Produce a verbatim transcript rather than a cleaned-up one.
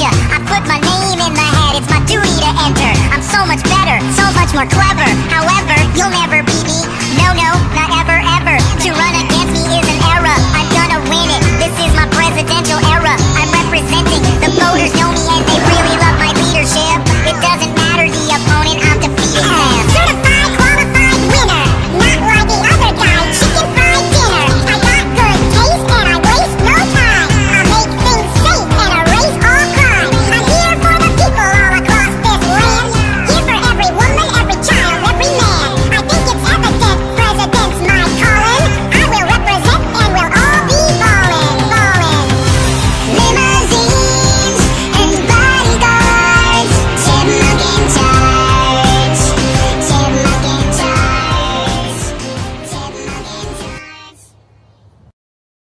ya. I put my name in the hat, it's my duty to enter. I'm so much better, so much more clever. However, you'll never be